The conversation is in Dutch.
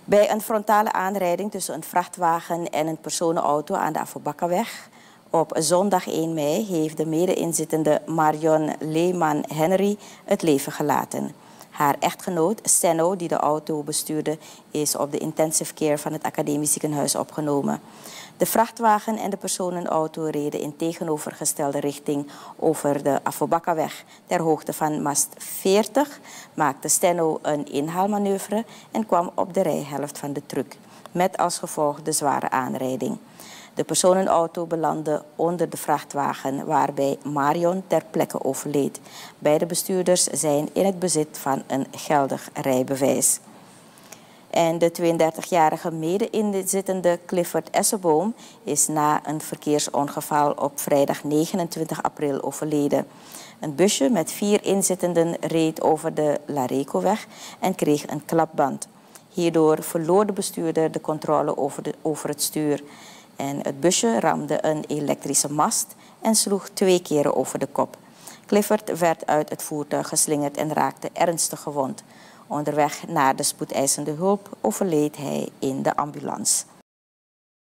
Bij een frontale aanrijding tussen een vrachtwagen en een personenauto aan de Afobakaweg op zondag 1 mei heeft de mede-inzittende Marion Leeman-Henry het leven gelaten. Haar echtgenoot Senno, die de auto bestuurde, is op de intensive care van het academisch ziekenhuis opgenomen. De vrachtwagen en de personenauto reden in tegenovergestelde richting over de Afobakaweg. Ter hoogte van mast 40 maakte Senno een inhaalmanoeuvre en kwam op de rijhelft van de truck, met als gevolg de zware aanrijding. De personenauto belandde onder de vrachtwagen, waarbij Marion ter plekke overleed. Beide bestuurders zijn in het bezit van een geldig rijbewijs. En de 32-jarige mede-inzittende Clifford Esseboom is na een verkeersongeval op vrijdag 29 april overleden. Een busje met 4 inzittenden reed over de Larekoweg en kreeg een klapband. Hierdoor verloor de bestuurder de controle over het stuur. En het busje ramde een elektrische mast en sloeg 2 keren over de kop. Clifford werd uit het voertuig geslingerd en raakte ernstig gewond. Onderweg naar de spoedeisende hulp overleed hij in de ambulance.